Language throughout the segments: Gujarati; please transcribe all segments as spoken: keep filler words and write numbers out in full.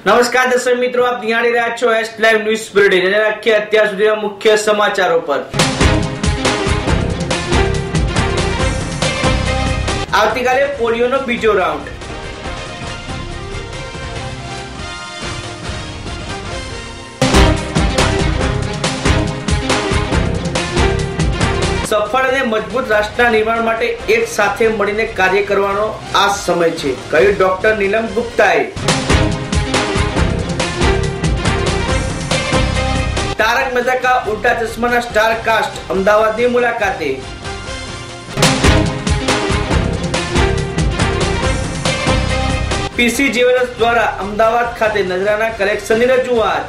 નમસ્કાર દર્શક મિત્રો, આપ નિહાળી રહ્યા છો એસ લાઈવ ન્યૂઝ બુલેટિન અને રાખીએ અત્યાર સુધીના મુખ્ય સમાચારો પર। આવતીકાલે પોલિયોનો બીજો રાઉન્ડ। સફળ અને મજબૂત રાષ્ટ્રના નિર્માણ માટે એક સાથે મળીને કાર્ય કરવાનો આ સમય છે, કહ્યું ડોક્ટર નીલમ ગુપ્તાએ। તારક મહેતા કા ઉલ્ટા ચશ્માના સ્ટાર કાસ્ટ અમદાવાદની મુલાકાતે। પીસી જ્વેલર્સ દ્વારા અમદાવાદ ખાતે નજરાના કલેક્શનની રજૂઆત।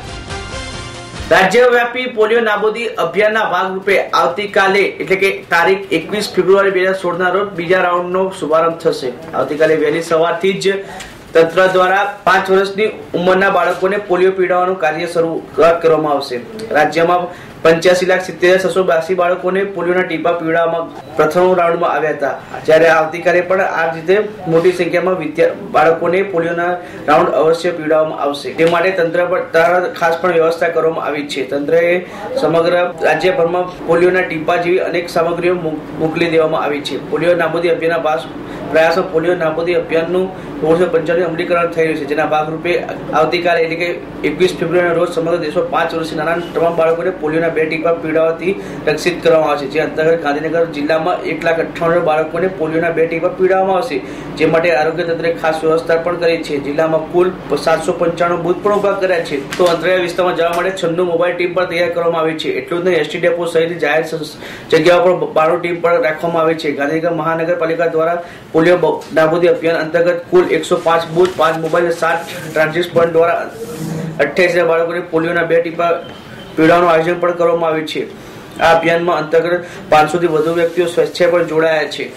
રાજ્યવ્યાપી પોલિયો નાબૂદી અભિયાનના ભાગરૂપે આવતીકાલે એટલે કે તારીખ એકવીસ ફેબ્રુઆરી બે હજાર સોળ ના રોજ બીજા રાઉન્ડનો શુભારંભ થશે। આવતીકાલે વહેલી સવારથી જ તંત્ર દ્વારા પાંચ વર્ષની ઉંમરના બાળકોને પોલિયો પીવડાવવાનું કાર્ય શરૂ કરવામાં આવશે। રાજ્યમાં પંચ્યાસી લાખ સિત્તેર હજાર છસો બ્યાસી બાળકોને પોલિયોના ટીપા પીવડાવવામાં પ્રથમ રાઉન્ડમાં આવ્યા હતા, જ્યારે આવતીકાલે પણ આ રીતે મોટી સંખ્યામાં બાળકોને પોલિયોના રાઉન્ડ અવશ્ય પીવડાવવામાં આવશે। તે માટે તંત્ર પર ખાસ પણ વ્યવસ્થા કરવામાં આવી છે। તંત્રએ સમગ્ર રાજ્યભરમાં પોલિયોના ટીપા જેવી અનેક સામગ્રીઓ મોકલી દેવામાં આવી છે। પોલિયો નાબૂદી અભિયાનના ભાગ પ્રયાસો પોલિયો નાબૂદી અભિયાનનું ઓગણીસો પંચાણું અમલીકરણ થઈ રહ્યું છે, જેના ભાગરૂપે આવતીકાલે એટલે કે એકવીસ ફેબ્રુઆરીના રોજ સમગ્ર દેશમાં પાંચ વર્ષથી નાના તમામ બાળકોને પોલિયોના બે ટીપા પીવડાવવાથી રક્ષિત કરવામાં આવશે। જે અંતર્ગત ગાંધીનગર જિલ્લામાં એક લાખ અઠ્ઠાણું બાળકોને પોલિયોના બે ટીપા પીવડાવવામાં આવશે, જે માટે આરોગ્ય તંત્રે ખાસ વ્યવસ્થા પણ કરી છે। જિલ્લામાં કુલ સાતસો પંચાણું બૂથ પણ ઉભા કર્યા છે, તો અંતરિયાળ વિસ્તારમાં જવા માટે છન્નું મોબાઈલ ટીમ પણ તૈયાર કરવામાં આવી છે। એટલું જ નહીં, એસટી ડેપો સહિત જાહેર જગ્યાઓ પર બાણું ટીમ પણ રાખવામાં આવી છે। ગાંધીનગર મહાનગરપાલિકા દ્વારા પોલિયો નાબૂદી અભિયાન અંતર્ગત કુલ એકસો પાંચ બૂથ, પાંચ મોબાઈલ, સાત ટ્રાન્ઝિટ પોઈન્ટ દ્વારા અઠ્યાવીસ હજાર બાળકોને પોલિયોના બે ટીપા પીવડાવવાનું આયોજન પણ કરવામાં આવ્યું છે। આ અભિયાનમાં અંતર્ગત પાંચસો થી વધુ વ્યક્તિઓ સ્વેચ્છાએ પણ જોડાયા છે।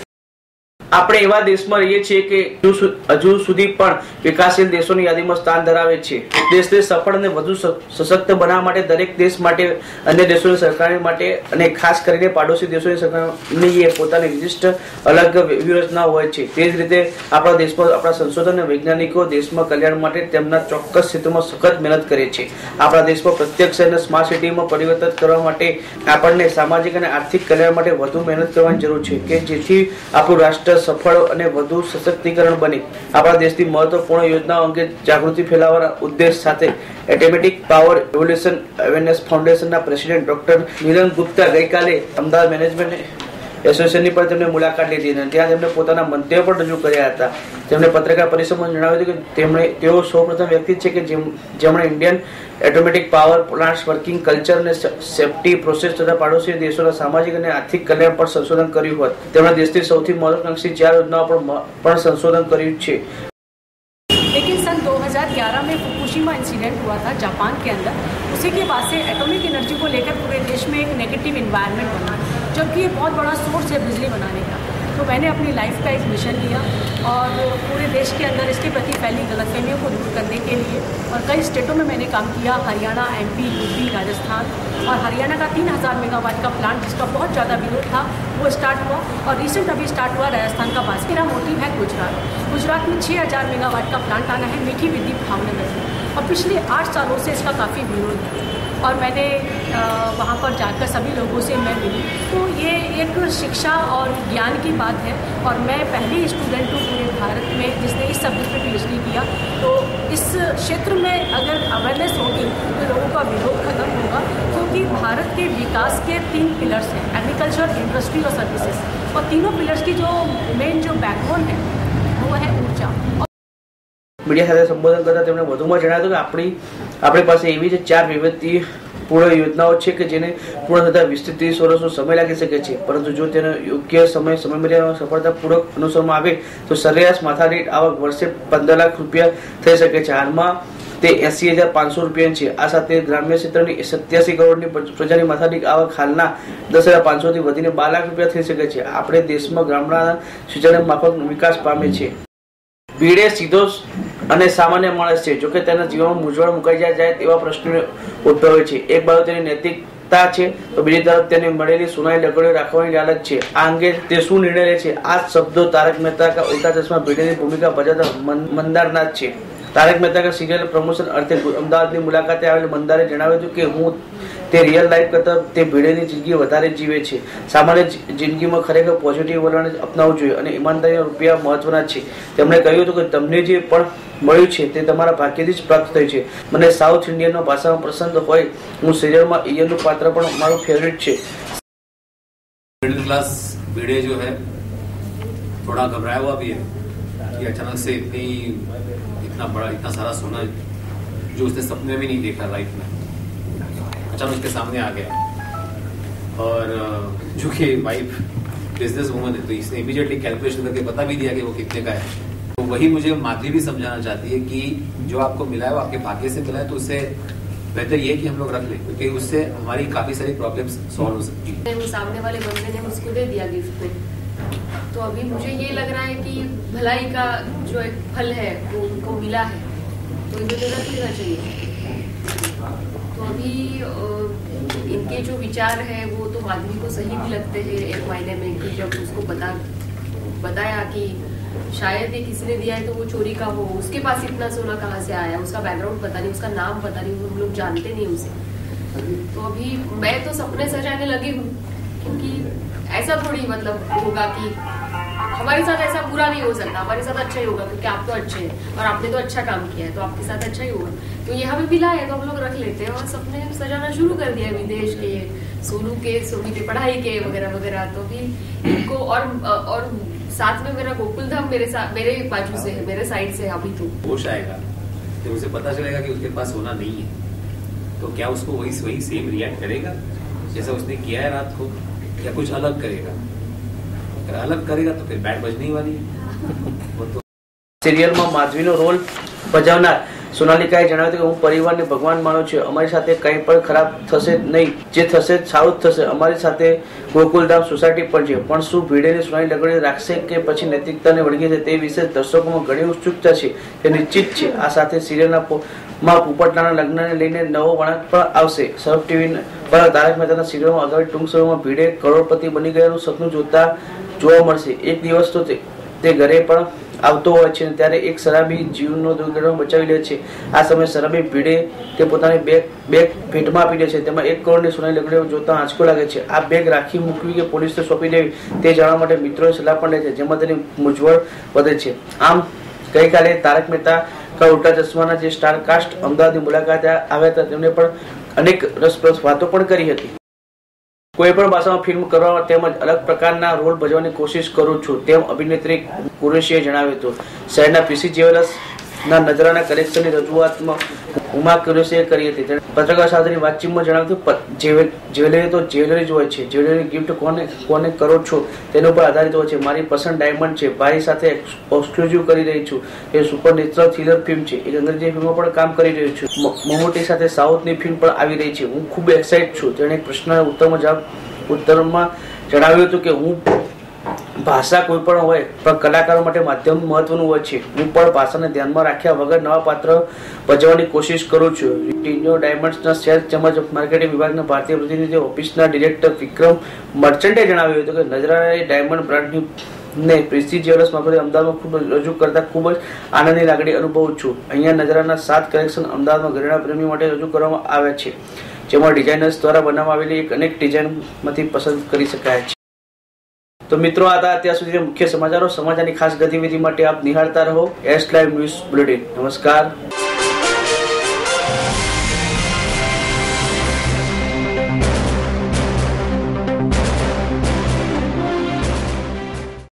આપણે એવા દેશમાં રહીએ છીએ કે હજુ સુધી પણ વિકાસશીલ દેશોની યાદીમાં સ્થાન ધરાવે છે। દેશને સફળ અને વધુ સશક્ત બનાવવા માટે દરેક દેશ માટે, અન્ય દેશોની સરકારો માટે અને ખાસ કરીને પાડોશી દેશોની સરકારોની પોતાની વિશિષ્ટ અલગ વ્યૂહરચના હોય છે। તે જ રીતે આપણા દેશમાં આપણા સંશોધન અને વૈજ્ઞાનિકો દેશમાં કલ્યાણ માટે તેમના ચોક્કસ ક્ષેત્રોમાં સખત મહેનત કરે છે। આપણા દેશમાં પ્રત્યેક શહેરને સ્માર્ટ સિટીમાં પરિવર્તિત કરવા માટે આપણને સામાજિક અને આર્થિક કલ્યાણ માટે વધુ મહેનત કરવાની જરૂર છે, કે જેથી આપણું રાષ્ટ્ર સફળ અને વધુ સશક્તિકરણ બને। આપણા દેશની મહત્વપૂર્ણ યોજનાઓ અંગે જાગૃતિ ફેલાવવાના ઉદ્દેશ સાથે એટોમેટિક પાવર રેવોલ્યુશન અવેરનેસ ફાઉન્ડેશનના પ્રેસિડેન્ટ ડોક્ટર નીલમ ગુપ્તા ગઈકાલે અમદાવાદ મેનેજમેન્ટ એસોસિએશનની પણ તેમણે મુલાકાત લીધી અને ત્યાં તેમણે પોતાના મંતવ્યો પણ રજૂ કર્યા હતા। તેમણે પત્રકાર પરિષદમાં જણાવ્યું હતું કે તેમણે તેઓ સૌપ્રથમ વ્યક્તિ છે કે જેમણે Indian automatic power plants working culture અને સેફ્ટી પ્રોસેસ તથા પાડોશી દેશોના સામાજિક અને આર્થિક કલ્યાણ પર સંશોધન કર્યું હોત। તેમણે દેશની સૌથી મહત્વાકાંક્ષી ચાર યોજનાઓ પર પણ સંશોધન કર્યું છે। लेकिन सन दो हज़ार ग्यारह में फुकुशिमा इंसिडेंट हुआ था जापान के अंदर। उसी के बाद से एटॉमिक एनर्जी को लेकर पूरे देश में एक नेगेटिव इन्वायरमेंट बना, जबकि ये बहुत बड़ा सोर्स है बिजली बनाने का। तो मैंने अपनी लाइफ का एक मिशन लिया और पूरे देश के अंदर इसके प्रति फैली गलतफहमियों को दूर करने के लिए और कई स्टेटों में मैंने काम किया, हरियाणा, एमपी, यूपी, राजस्थान। और हरियाणा का तीन हज़ार मेगावाट का प्लांट जिसका बहुत ज़्यादा विरोध था वो स्टार्ट हुआ, और रिसेंट अभी स्टार्ट हुआ राजस्थान का पास। मेरा मोटिव है गुजरात। गुजरात में छः हज़ार मेगावाट का प्लांट आना है मीठी विधि भावनगर में, और पिछले आठ सालों से इसका काफ़ी विरोध है। और मैंने वहाँ पर जाकर सभी लोगों से मैं मिली, तो ये एक शिक्षा और ज्ञान की बात है। और मैं पहली स्टूडेंट हूँ पूरे भारत में जिसने इस सब्जेक्ट पे पीएचडी किया। तो इस क्षेत्र में अगर अवेयरनेस होगी तो लोगों का विरोध खत्म होगा, क्योंकि भारत के विकास के तीन पिलर्स हैं, एग्रीकल्चर, इंडस्ट्री और सर्विसेज। और तीनों पिलर्स की जो मेन जो बैकबोन है वो है ऊर्जा। મીડિયા સાથે સંબોધન કરતા તેમણે વધુમાં જણાવ્યું કે આપણી આપણી પાસે એવી જ ચાર વૈવિધ્યપૂર્ણ યોજનાઓ છે કે જેને પૂર્ણ થતા વીસ થી ત્રીસ વર્ષનો સમય લાગી શકે છે, પરંતુ જો તેનો યોગ્ય સમય સમયમર્યાદામાં સફળતાપૂર્વક અનુસરવામાં આવે તો સરેરાશ માથાદીઠ આવક વર્ષે પંદર લાખ રૂપિયા થઈ શકે છે। હાલમાં તે એસી હજાર પાંચસો રૂપિયા છે। આ સાથે ગ્રામ્ય ક્ષેત્રની સત્યાસી કરોડની પ્રજાની માથાદીઠ આવક હાલના દસ હજાર પાંચસો થી વધીને બાર લાખ રૂપિયા થઈ શકે છે। આપણે દેશમાં ગામડાના સિંચાઈ માફક વિકાસ પામે છે। ભીડે સીધો અને સામાન્ય માણસ છે, જોકે તેના જીવનમાં મૂંઝવણ મુકાઈ જાય તેવા પ્રશ્નો ઉદ્ભવે છે। એક બાજુ તેની નૈતિકતા છે તો બીજી તરફ તેને મળેલી સુનાઈ લગડીઓ રાખવાની લાલચ છે। આ અંગે તે શું નિર્ણય લે છે? આ શબ્દો તારક મહેતા કા ઉલ્ટા ચશ્મા ભીડેની ભૂમિકા ભજવતા મંદારનાથ છે। તારક મહેતા કા સિરિયલ પ્રમોશન અર્થે અમદાવાદની મુલાકાતે આવેલ મંદારે જણાવ્યું હતું કે હું તે રિયલ લાઈફ કરતા તે ભીડેની જિંદગી વધારે જીવે છે. સામાન્ય જિંદગીમાં ખરેખર પોઝિટિવ વલણ અપનાવવું જોઈએ અને ઈમાનદારીના રૂપિયા મહત્વના છે. તેમણે કહ્યું હતું કે તમને જે પણ મળ્યું છે તે તમારા ભાગ્યથી જ પ્રાપ્ત થયું છે. મને સાઉથ ઇન્ડિયન ભાષામાં પસંદ હોય હું સિરિયલમાં ઈયનનું પાત્ર પણ મારું ફેવરિટ છે. मिडिल क्लास भिड़े जो है थोड़ा घबराया हुआ भी है कि अचानक से इतनी इतना बड़ा इतना सारा सोना जो उसने सपने में नहीं देखा लाइफ में अचानक उसके सामने आ गया. और जो कि वाइफ बिजनेस वूमन है तो इसने इमीडिएटली कैलकुलेशन करके बता भी दिया कि वो कितने का है. तो वही मुझे माधुरी भी समझाना चाहती है कि जो आपको मिला है वो आपके भाग्य से मिला है तो उससे बेहतर ये कि हम लोग रख लें क्योंकि उससे हमारी काफी सारी प्रॉब्लम्स सॉल्व हो सकती है. वो सामने वाले बंदे ने उसको दे दिया गिफ्ट में तो अभी मुझे ये लग रहा है कि भलाई का जो एक फल है वो उनको मिला है तो इन्हें तो रख लेना चाहिए. तो अभी इनके जो विचार है वो तो आदमी को सही भी लगते हैं एक मायने में कि जब उसको बता बताया कि शायद ये किसी ने दिया है तो वो चोरी का हो, उसके पास इतना सोना कहाँ से आया, उसका बैकग्राउंड पता नहीं, उसका नाम पता नहीं, हम लोग जानते नहीं उसे. तो अभी मैं तो सपने सजाने लगी हूँ क्योंकि ऐसा थोड़ी मतलब होगा कि हमारे साथ ऐसा बुरा नहीं हो सकता, हमारे साथ अच्छा ही होगा क्योंकि आप तो अच्छे हैं और आपने तो अच्छा काम किया है तो आपके साथ अच्छा ही होगा. तो ये हमें मिला है तो हम लोग रख लेते हैं और सपने सजाना शुरू कर दिया विदेश के, सोनू के, सोनू की पढ़ाई के वगैरह वगैरह. तो अभी इनको और और साथ में मेरा गोकुल धाम मेरे साथ मेरे बाजू से है, मेरे साइड से. अभी तो होश आएगा जब उसे पता चलेगा कि उसके पास सोना नहीं है तो क्या उसको वही वही सेम रिएक्ट करेगा जैसा उसने किया है रात को या कुछ अलग करेगा. अगर अलग करेगा तो फिर बैट बजने ही वाली है. वो तो સિરિયલમાં માધવીનો રોલ ભજવનાર સોનાલિકાએ જણાવ્યું કે હું પરિવારને ભગવાન માનું છું. અમારી સાથે કંઈ પણ ખરાબ થશે નહીં, જે થશે સારું જ થશે. અમારી સાથે ગોકુલધામ સોસાયટી પણ છે પણ શું ભીડેની સોનાની લગડી રાખશે કે પછી નૈતિકતાને વળગી છે તે વિશે દર્શકોમાં ઘણી ઉત્સુકતા છે. તે નિશ્ચિત છે. આ સાથે સિરિયલના માં પોપટલાના લગ્નને લઈને નવો વળાંક પણ આવશે. સરફ ટીવી પર તારક મહેતાના સિરિયલમાં અગાઉ ટૂંક સમયમાં ભીડે કરોડપતિ બની ગયાનું સપનું જોતા જોવા મળશે. એક દિવસ તો તે ઘરે પણ આવતો હોય છે ત્યારે એક શરાબી જીવનો દુર્ઘટના બચાવી લે છે. આ સમયે શરાબી ભીડે તે પોતાની બેગ બેગ ભેટમાં આપી દે છે. તેમાં એક કરોડની સોનાની લકડીઓ જોતા આંચકો લાગે છે. આ બેગ રાખી મૂકવી કે પોલીસને સોંપી દેવી તે જાણવા માટે મિત્રોએ સલાહ પણ લે છે જેમાં તેની મૂંઝવણ વધે છે. આમ ગઈકાલે તારક મહેતા કા ઉલ્ટા ચશ્માના જે સ્ટાર કાસ્ટ અમદાવાદની મુલાકાતે આવ્યા હતા તેમણે પણ અનેક રસપ્રદ વાતો પણ કરી હતી. કોઈ પણ ભાષામાં ફિલ્મ કરવા તેમજ અલગ પ્રકારના રોલ ભજવવાની કોશિશ કરું છું તેમ અભિનેત્રી કુરેશીએ જણાવ્યું હતું. શહેરના પીસી જ્વેલર્સ ના નજરાના કલેક્શનની રજૂઆતમાં ઉમા કુરેશીએ કરી હતી. તેણે પત્રકાર સાથેની વાતચીતમાં જણાવ્યું હતું જ્વેલરી તો જ્વેલરી જ હોય છે. જ્વેલરી ગિફ્ટ કોને કોને કરો છો તેના પર આધારિત હોય છે. મારી પસંદ ડાયમંડ છે. ભાઈ સાથે એક્સક્લુઝિવ કરી રહી છું. એ સુપર નેચરલ થ્રિલર ફિલ્મ છે. એક અંગ્રેજી ફિલ્મમાં પણ કામ કરી રહ્યું છું. મમૂટી સાથે સાઉથની ફિલ્મ પણ આવી રહી છે. હું ખૂબ એક્સાઇટ છું. તેણે એક પ્રશ્નના ઉત્તરમાં જવાબ ઉત્તરમાં જણાવ્યું હતું કે હું ભાષા કોઈ પણ હોય પણ કલાકારો માટે માધ્યમ મહત્વનું હોય છે. હું પણ ભાષાને ધ્યાનમાં રાખ્યા વગર નવા પાત્ર ભજવવાની કોશિશ કરું છું. ટીનો ડાયમંડ્સના સેલ્સ તેમજ માર્કેટિંગ વિભાગના ભારતીય પ્રતિનિધિ ઓફિસના ડિરેક્ટર વિક્રમ મર્ચન્ટે જણાવ્યું હતું કે નજરાએ ડાયમંડ બ્રાન્ડની ને પ્રેસ્ટીજ જ્વેલર્સ મારફતે અમદાવાદમાં ખૂબ રજૂ કરતા ખૂબ જ આનંદની લાગણી અનુભવું છું. અહીંયા નજરાના સાત કલેક્શન અમદાવાદમાં ઘરેણા પ્રેમી માટે રજૂ કરવામાં આવ્યા છે જેમાં ડિઝાઇનર્સ દ્વારા બનાવવામાં આવેલી એક અનેક ડિઝાઇનમાંથી પસંદ કરી શકાય છે. તો મિત્રો આ હતા અત્યાર સુધી મુખ્ય સમાચારો. સમાચારની ખાસ ગતિવિધિ માટે આપ નિહાળતા રહો એસ લાઈવ ન્યૂઝ બુલેટિન. નમસ્કાર.